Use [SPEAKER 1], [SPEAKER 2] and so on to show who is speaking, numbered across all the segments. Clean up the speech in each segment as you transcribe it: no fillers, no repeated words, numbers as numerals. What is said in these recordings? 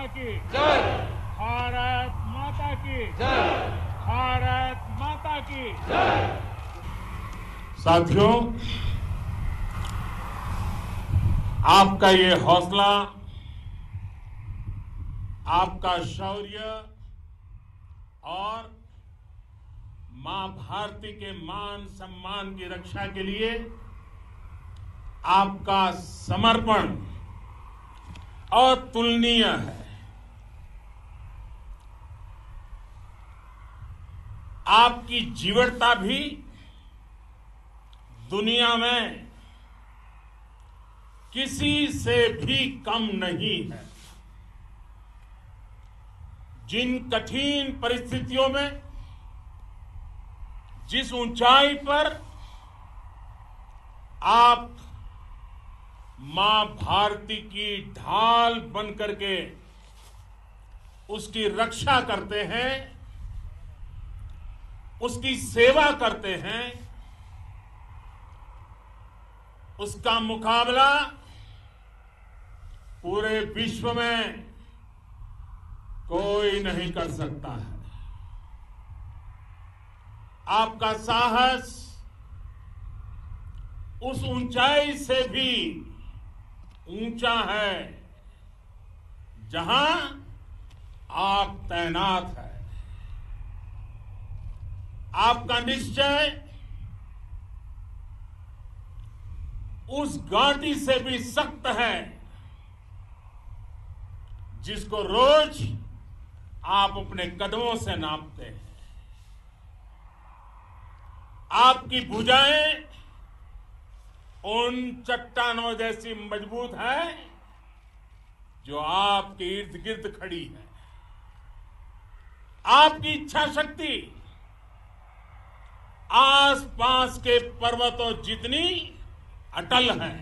[SPEAKER 1] माता की
[SPEAKER 2] जय।
[SPEAKER 1] भारत माता की
[SPEAKER 2] जय।
[SPEAKER 1] भारत माता की
[SPEAKER 2] जय।
[SPEAKER 1] साथियों, आपका ये हौसला, आपका शौर्य और मां भारती के मान सम्मान की रक्षा के लिए आपका समर्पण अतुलनीय है। आपकी जीवटता भी दुनिया में किसी से भी कम नहीं है। जिन कठिन परिस्थितियों में, जिस ऊंचाई पर आप मां भारती की ढाल बनकर के उसकी रक्षा करते हैं, उसकी सेवा करते हैं, उसका मुकाबला पूरे विश्व में कोई नहीं कर सकता है। आपका साहस उस ऊंचाई से भी ऊंचा है जहां आप तैनात हैं। आपका निश्चय उस घाटी से भी सख्त है जिसको रोज आप अपने कदमों से नापते हैं। आपकी भुजाएं उन चट्टानों जैसी मजबूत है जो आपके इर्द गिर्द खड़ी है। आपकी इच्छा शक्ति आसपास के पर्वतों जितनी अटल है।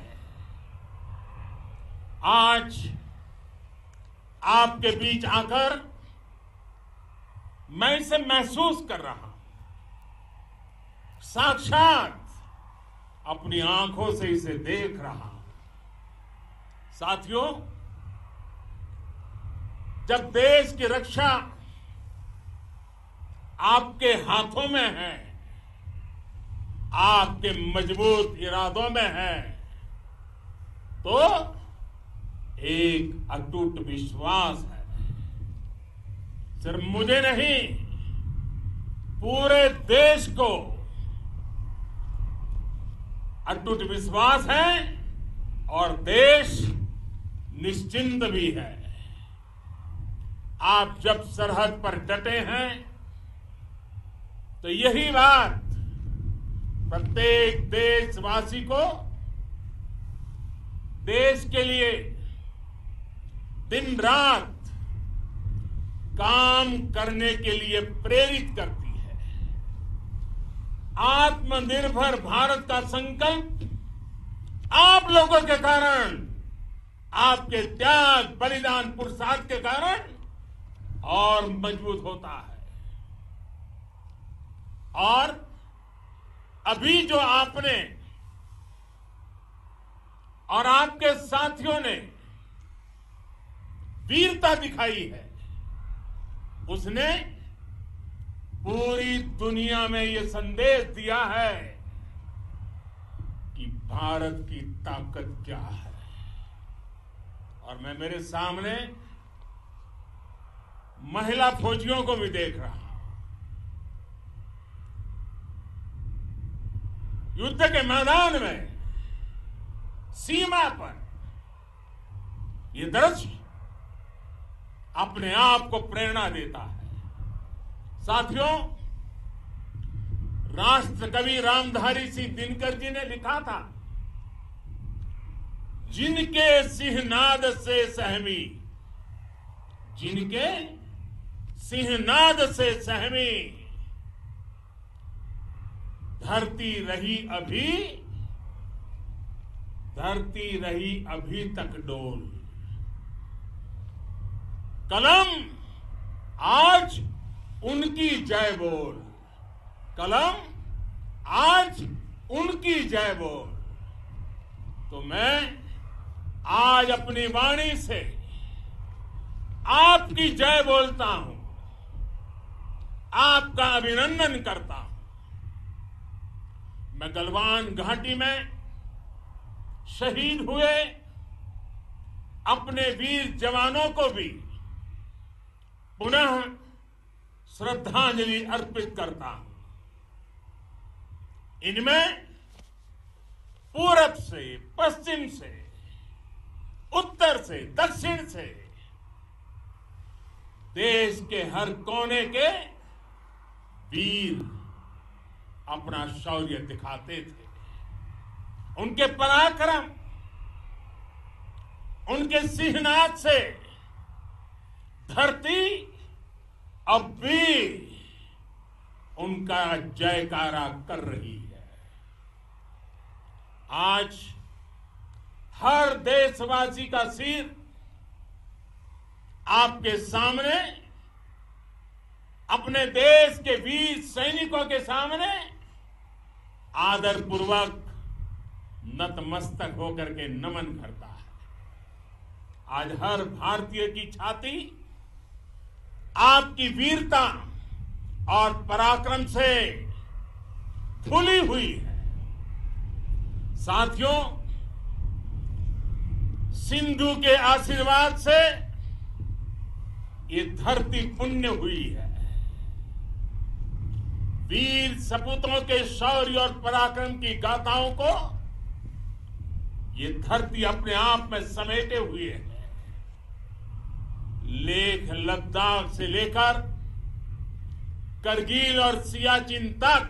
[SPEAKER 1] आज आपके बीच आकर मैं इसे महसूस कर रहा हूं, साक्षात अपनी आंखों से इसे देख रहा हूं। साथियों, जब देश की रक्षा आपके हाथों में है, आपके मजबूत इरादों में है, तो एक अटूट विश्वास है। सिर्फ मुझे नहीं, पूरे देश को अटूट विश्वास है और देश निश्चिंत भी है। आप जब सरहद पर डटे हैं तो यही बात प्रत्येक देशवासी को देश के लिए दिन रात काम करने के लिए प्रेरित करती है। आत्मनिर्भर भारत का संकल्प आप लोगों के कारण, आपके त्याग, बलिदान, पुरुषार्थ के कारण और मजबूत होता है। और अभी जो आपने और आपके साथियों ने वीरता दिखाई है, उसने पूरी दुनिया में यह संदेश दिया है कि भारत की ताकत क्या है। और मैं मेरे सामने महिला फौजियों को भी देख रहा हूं। युद्ध के मैदान में, सीमा पर यह दृश्य अपने आप को प्रेरणा देता है। साथियों, राष्ट्रकवि रामधारी सिंह दिनकर जी ने लिखा था, जिनके सिंहनाद से सहमी, जिनके सिंहनाद से सहमी, धरती रही अभी तक डोल। कलम आज उनकी जय बोल, कलम आज उनकी जय बोल। तो मैं आज अपनी वाणी से आपकी जय बोलता हूं, आपका अभिनंदन करता हूं। मैं गलवान घाटी में शहीद हुए अपने वीर जवानों को भी पुनः श्रद्धांजलि अर्पित करता हूं। इनमें पूरब से, पश्चिम से, उत्तर से, दक्षिण से देश के हर कोने के वीर अपना शौर्य दिखाते थे। उनके पराक्रम, उनके सिंहनाद से धरती अब भी उनका जयकारा कर रही है। आज हर देशवासी का सिर आपके सामने, अपने देश के वीर सैनिकों के सामने आदरपूर्वक नतमस्तक होकर के नमन करता है। आज हर भारतीय की छाती आपकी वीरता और पराक्रम से फूली हुई है। साथियों, सिंधु के आशीर्वाद से ये धरती पुण्य हुई है। वीर सपूतों के शौर्य और पराक्रम की गाथाओं को ये धरती अपने आप में समेटे हुए है। लेह लद्दाख से लेकर करगिल और सियाचिन तक,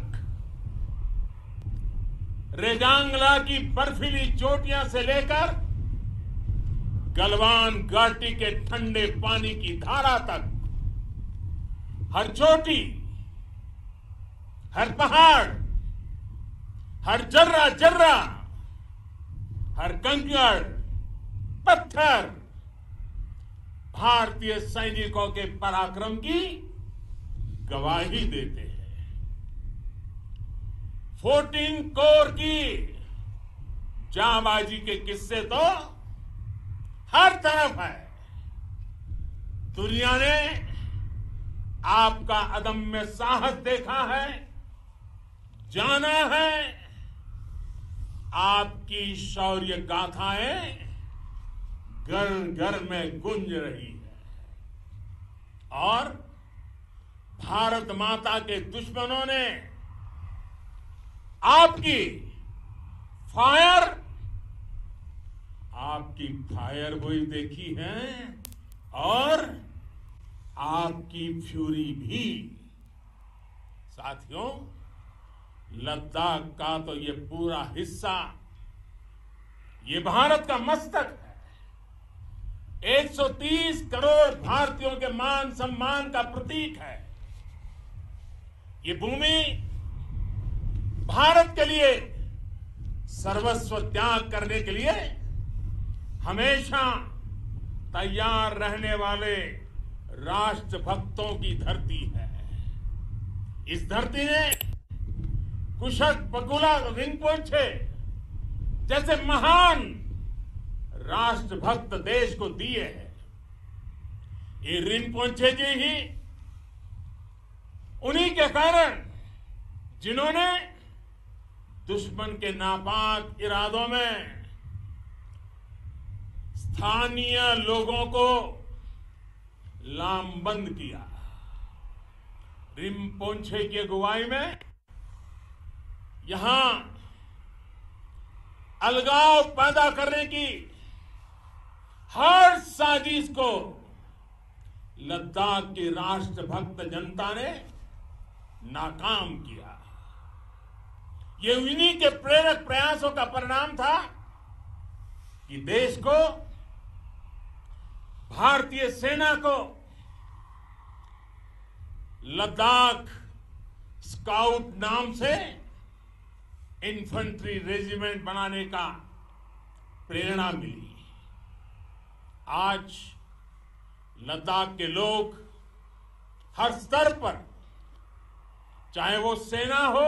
[SPEAKER 1] रेजांगला की बर्फीली चोटियां से लेकर गलवान घाटी के ठंडे पानी की धारा तक, हर चोटी, हर पहाड़, हर जर्रा जर्रा, हर कंकड़, पत्थर भारतीय सैनिकों के पराक्रम की गवाही देते हैं। 14 कोर की जांबाजी के किस्से तो हर तरफ है। दुनिया ने आपका अदम्य साहस देखा है, जाना है। आपकी शौर्य गाथाएं घर घर में गूंज रही है और भारत माता के दुश्मनों ने आपकी फायर हुई देखी है और आपकी फ्यूरी भी। साथियों, लद्दाख का तो ये पूरा हिस्सा ये भारत का मस्तक है। 130 करोड़ भारतीयों के मान सम्मान का प्रतीक है। ये भूमि भारत के लिए सर्वस्व त्याग करने के लिए हमेशा तैयार रहने वाले राष्ट्रभक्तों की धरती है। इस धरती ने कुशक बकुला रिम्पोछे जैसे महान राष्ट्रभक्त देश को दिए हैं। ये रिम्पोछे जी ही उन्हीं के कारण जिन्होंने दुश्मन के नापाक इरादों में स्थानीय लोगों को लामबंद किया। रिम्पोछे की अगुवाई में यहां अलगाव पैदा करने की हर साजिश को लद्दाख की राष्ट्रभक्त जनता ने नाकाम किया। ये इन्हीं के प्रेरक प्रयासों का परिणाम था कि देश को, भारतीय सेना को लद्दाख स्काउट नाम से इन्फेंट्री रेजिमेंट बनाने का प्रेरणा मिली। आज लद्दाख के लोग हर स्तर पर, चाहे वो सेना हो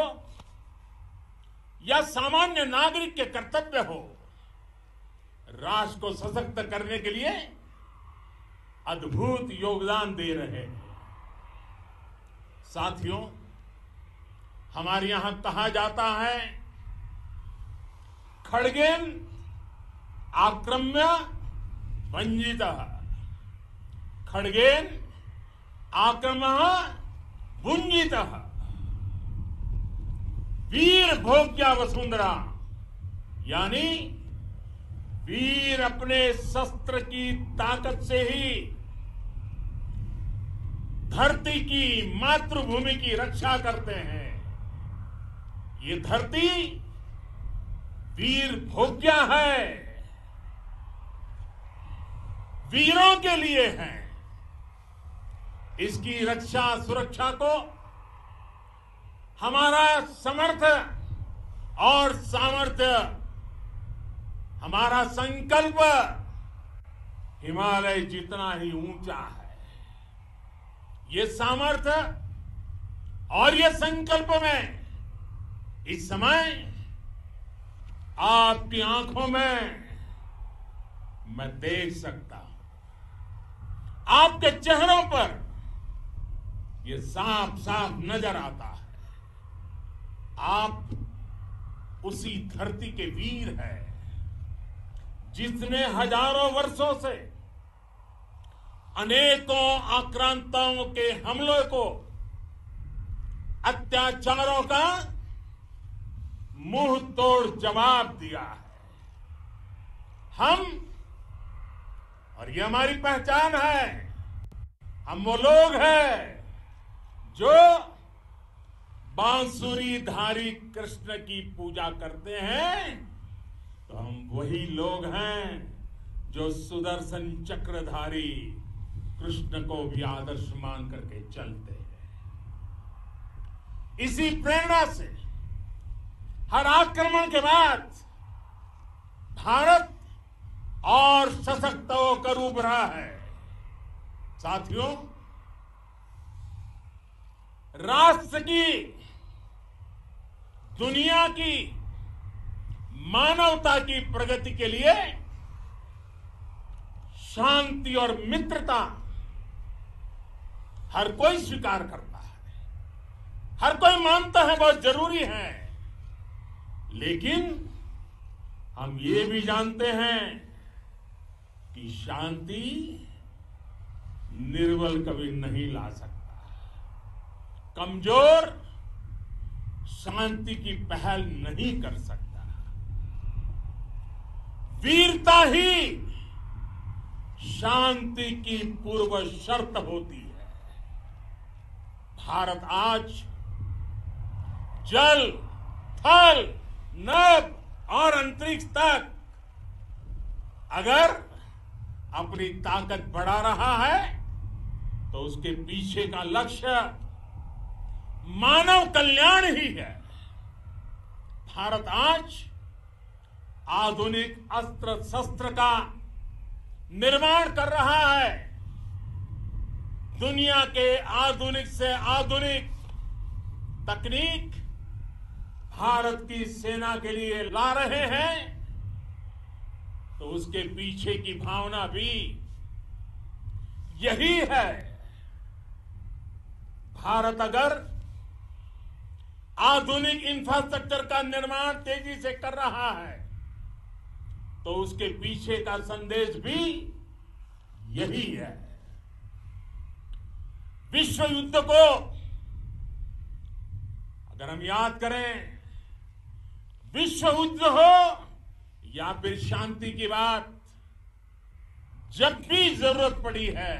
[SPEAKER 1] या सामान्य नागरिक के कर्तव्य हो, राष्ट्र को सशक्त करने के लिए अद्भुत योगदान दे रहे हैं। साथियों, हमारे यहां कहा जाता है, खड्गेन आक्रम्य भंजितः, खड्गेन आक्रम्य भुंजितः, वीर भोग्या वसुंधरा, यानी वीर अपने शस्त्र की ताकत से ही धरती की, मातृभूमि की रक्षा करते हैं। ये धरती वीर भोग्या है, वीरों के लिए है। इसकी रक्षा सुरक्षा को हमारा समर्थ और सामर्थ्य, हमारा संकल्प हिमालय जितना ही ऊंचा है। ये सामर्थ्य और ये संकल्प में इस समय आपकी आंखों में मैं देख सकता हूं, आपके चेहरों पर ये साफ साफ नजर आता है। आप उसी धरती के वीर हैं जिसने हजारों वर्षों से अनेकों आक्रांताओं के हमलों को, अत्याचारों का मुंह तोड़ जवाब दिया है। हम, और ये हमारी पहचान है, हम वो लोग हैं जो बांसुरीधारी कृष्ण की पूजा करते हैं, तो हम वही लोग हैं जो सुदर्शन चक्रधारी कृष्ण को भी आदर्श मान करके चलते हैं। इसी प्रेरणा से हर आक्रमण के बाद भारत और सशक्त होकर उभरा है। साथियों, राष्ट्र की, दुनिया की, मानवता की प्रगति के लिए शांति और मित्रता हर कोई स्वीकार करता है, हर कोई मानता है बहुत जरूरी है। लेकिन हम ये भी जानते हैं कि शांति निर्बल कभी नहीं ला सकता। कमजोर शांति की पहल नहीं कर सकता। वीरता ही शांति की पूर्व शर्त होती है। भारत आज जल, थल, नभ और अंतरिक्ष तक अगर अपनी ताकत बढ़ा रहा है तो उसके पीछे का लक्ष्य मानव कल्याण ही है। भारत आज आधुनिक अस्त्र शस्त्र का निर्माण कर रहा है। दुनिया के आधुनिक से आधुनिक तकनीक भारत की सेना के लिए ला रहे हैं, तो उसके पीछे की भावना भी यही है। भारत अगर आधुनिक इंफ्रास्ट्रक्चर का निर्माण तेजी से कर रहा है तो उसके पीछे का संदेश भी यही है। विश्व युद्ध को अगर हम याद करें, विश्व युद्ध हो या फिर शांति की बात, जब भी जरूरत पड़ी है,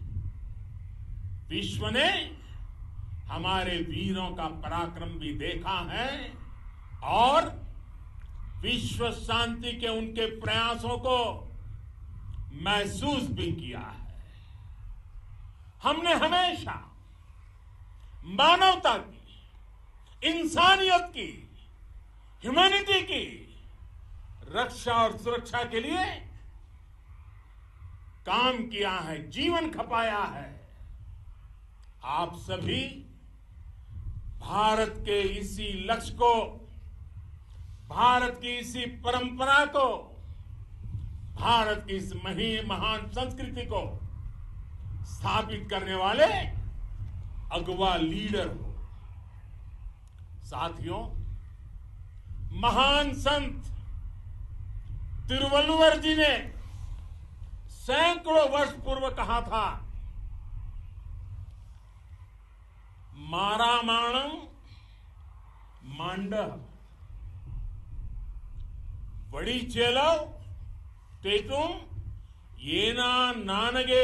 [SPEAKER 1] विश्व ने हमारे वीरों का पराक्रम भी देखा है और विश्व शांति के उनके प्रयासों को महसूस भी किया है। हमने हमेशा मानवता की, इंसानियत की, ह्यूमैनिटी की रक्षा और सुरक्षा के लिए काम किया है, जीवन खपाया है। आप सभी भारत के इसी लक्ष्य को, भारत की इसी परंपरा को, भारत की इस महान संस्कृति को स्थापित करने वाले अगवा लीडर हो। साथियों, महान संत तिरुवल्लुवर जी ने सैकड़ों वर्ष पूर्व कहा था, मारामाणम मांडव वड़ी चेलव तेतुम येना नानगे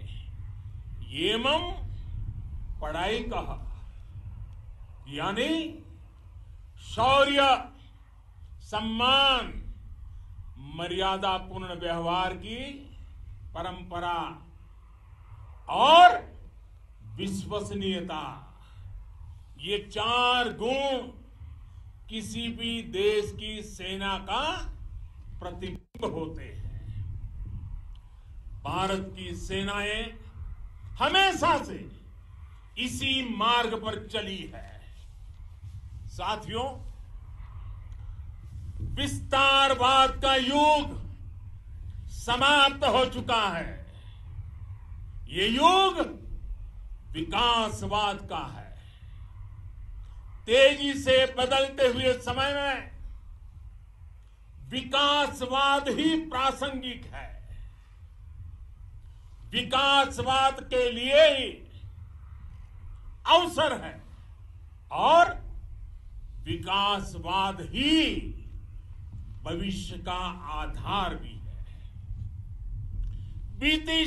[SPEAKER 1] येमम पढ़ाई कहा। यानी शौर्य, सम्मान, मर्यादापूर्ण व्यवहार की परंपरा और विश्वसनीयता, ये 4 गुण किसी भी देश की सेना का प्रतिबिंब होते हैं। भारत की सेनाएं हमेशा से इसी मार्ग पर चली है। साथियों, विस्तारवाद का युग समाप्त हो चुका है। ये युग विकासवाद का है। तेजी से बदलते हुए समय में विकासवाद ही प्रासंगिक है। विकासवाद के लिए ही अवसर है और विकासवाद ही भविष्य का आधार भी है। बीती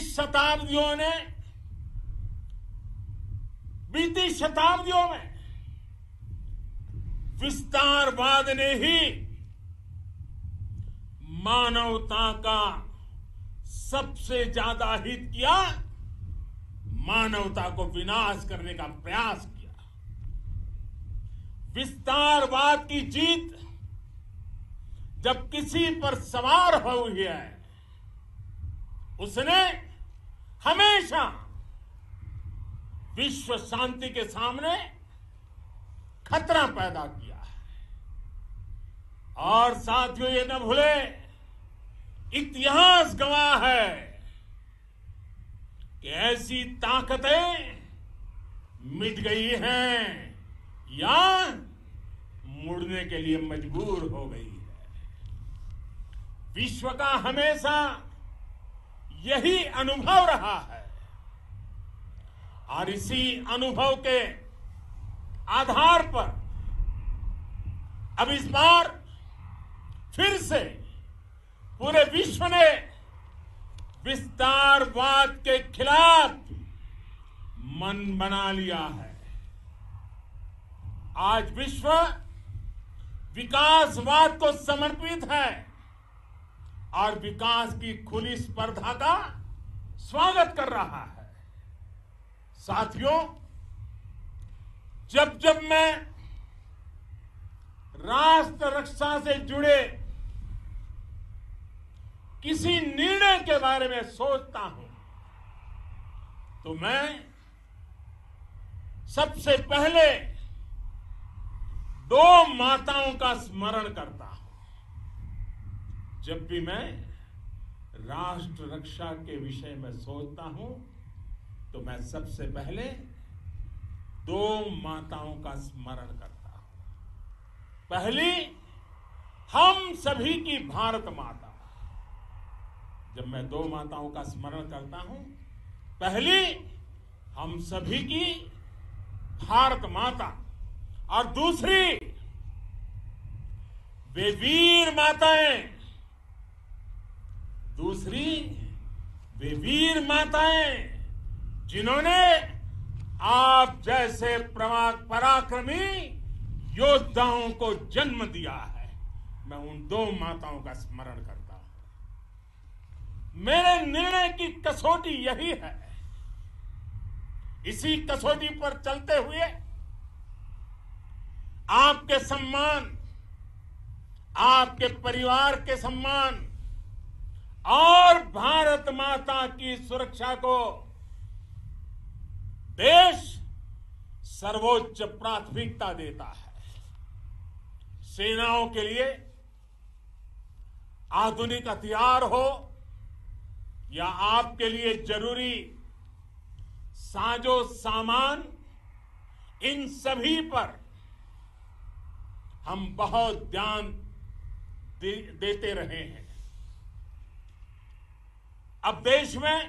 [SPEAKER 1] शताब्दियों में विस्तारवाद ने ही मानवता का सबसे ज्यादा हित किया, मानवता को विनाश करने का प्रयास किया। विस्तारवाद की जीत जब किसी पर सवार हुई है, उसने हमेशा विश्व शांति के सामने खतरा पैदा किया है। और साथियों, ये न भूले, इतिहास गवाह है कि ऐसी ताकतें मिट गई हैं या मुड़ने के लिए मजबूर हो गई है। विश्व का हमेशा यही अनुभव रहा है और इसी अनुभव के आधार पर अब इस बार फिर से पूरे विश्व ने विस्तारवाद के खिलाफ मन बना लिया है। आज विश्व विकासवाद को समर्पित है और विकास की खुली स्पर्धा का स्वागत कर रहा है। साथियों, जब जब मैं राष्ट्र रक्षा से जुड़े किसी निर्णय के बारे में सोचता हूं तो मैं सबसे पहले 2 माताओं का स्मरण करता हूं। जब भी मैं राष्ट्र रक्षा के विषय में सोचता हूं तो मैं सबसे पहले 2 माताओं का स्मरण करता हूं। पहली, हम सभी की भारत माता। जब मैं 2 माताओं का स्मरण करता हूं, पहली हम सभी की भारत माता और दूसरी वे वीर माताएं, जिन्होंने आप जैसे पराक्रमी योद्धाओं को जन्म दिया है। मैं उन 2 माताओं का स्मरण करता हूं। मेरे निर्णय की कसौटी यही है। इसी कसौटी पर चलते हुए आपके सम्मान, आपके परिवार के सम्मान और भारत माता की सुरक्षा को देश सर्वोच्च प्राथमिकता देता है। सेनाओं के लिए आधुनिक हथियार हो या आपके लिए जरूरी साजो सामान, इन सभी पर हम बहुत ध्यान देते रहे हैं। अब देश में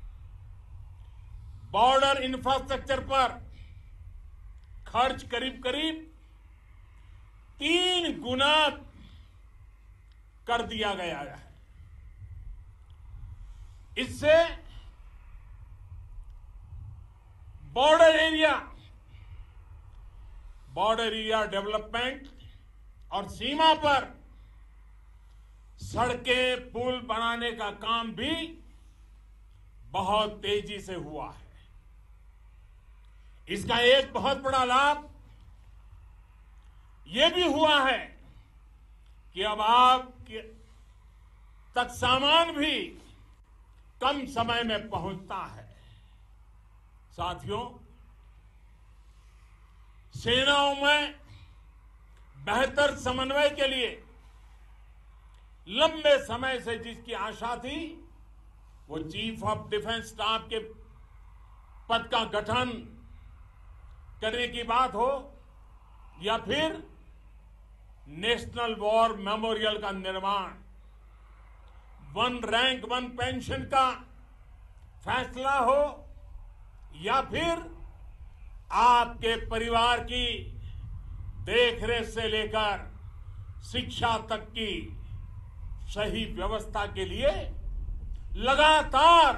[SPEAKER 1] बॉर्डर इंफ्रास्ट्रक्चर पर खर्च करीब करीब 3 गुना कर दिया गया है। इससे बॉर्डर एरिया डेवलपमेंट और सीमा पर सड़कें पुल बनाने का काम भी बहुत तेजी से हुआ है। इसका एक बहुत बड़ा लाभ यह भी हुआ है कि अब आप तक सामान भी कम समय में पहुंचता है। साथियों, सेनाओं में बेहतर समन्वय के लिए लंबे समय से जिसकी आशा थी, वो चीफ ऑफ डिफेंस स्टाफ के पद का गठन करने की बात हो या फिर नेशनल वॉर मेमोरियल का निर्माण, 1 रैंक 1 पेंशन का फैसला हो या फिर आपके परिवार की देखरेख से लेकर शिक्षा तक की सही व्यवस्था के लिए लगातार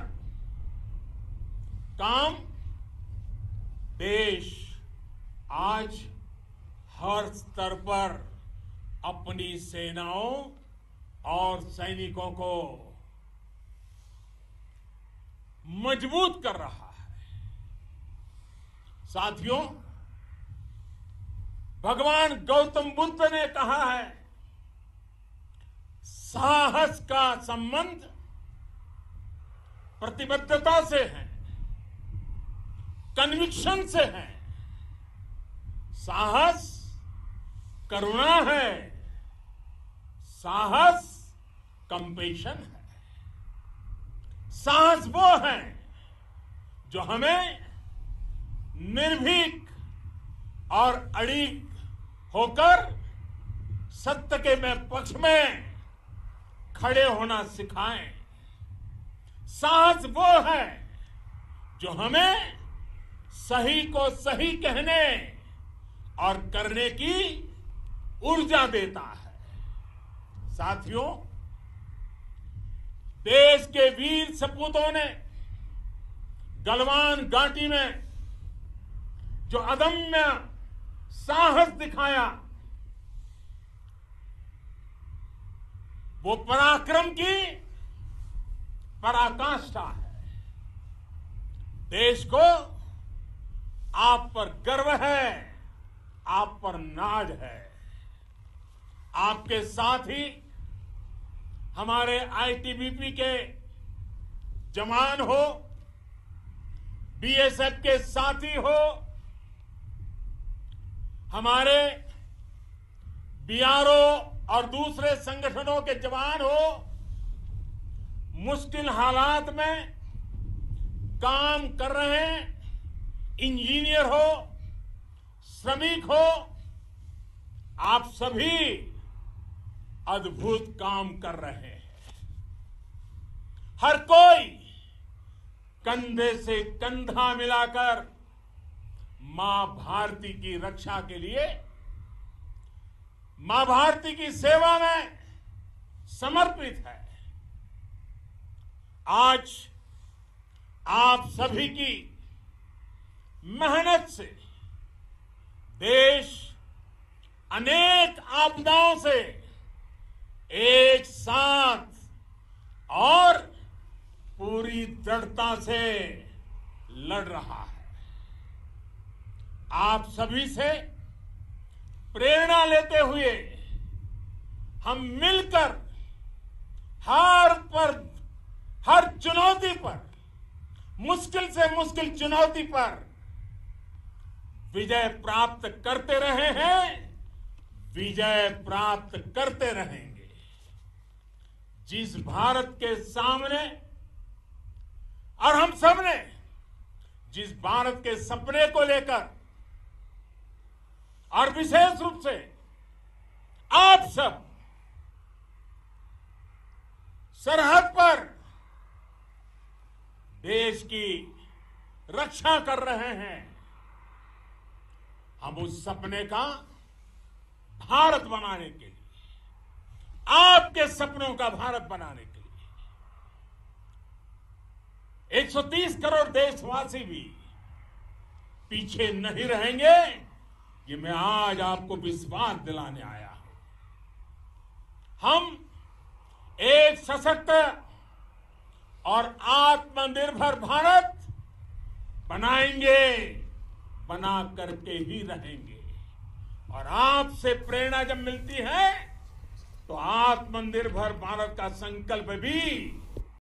[SPEAKER 1] काम, देश आज हर स्तर पर अपनी सेनाओं और सैनिकों को मजबूत कर रहा है। साथियों, भगवान गौतम बुद्ध ने कहा है, साहस का संबंध प्रतिबद्धता से है, कन्विक्शन से है। साहस करुणा है, साहस कंपेशन है। साहस वो है जो हमें निर्भीक और अड़िग होकर सत्य के पक्ष में खड़े होना सिखाएं। साहस वो है जो हमें सही को सही कहने और करने की ऊर्जा देता है। साथियों, देश के वीर सपूतों ने गलवान घाटी में जो अदम्य साहस दिखाया, वो पराक्रम की पराकाष्ठा है। देश को आप पर गर्व है, आप पर नाज है। आपके साथ ही हमारे आईटीबीपी के जवान हो, बीएसएफ के साथी हो, हमारे बीआरओ और दूसरे संगठनों के जवान हो, मुश्किल हालात में काम कर रहे हैं, इंजीनियर हो, श्रमिक हो, आप सभी अद्भुत काम कर रहे हैं। हर कोई कंधे से कंधा मिलाकर मां भारती की रक्षा के लिए, मां भारती की सेवा में समर्पित है। आज आप सभी की मेहनत से देश अनेक आपदाओं से एक साथ और पूरी दृढ़ता से लड़ रहा है। आप सभी से प्रेरणा लेते हुए हम मिलकर हर चुनौती पर, मुश्किल से मुश्किल चुनौती पर विजय प्राप्त करते रहे हैं, विजय प्राप्त करते रहेंगे। जिस भारत के सामने और हम सबने जिस भारत के सपने को लेकर और विशेष रूप से आप सब सरहद पर देश की रक्षा कर रहे हैं, हम उस सपने का भारत बनाने के लिए, आपके सपनों का भारत बनाने के लिए 130 करोड़ देशवासी भी पीछे नहीं रहेंगे, ये मैं आज आपको विश्वास दिलाने आया हूं। हम एक सशक्त और आत्मनिर्भर भारत बनाएंगे, बना करके ही रहेंगे। और आपसे प्रेरणा जब मिलती है तो आत्मनिर्भर भारत का संकल्प भी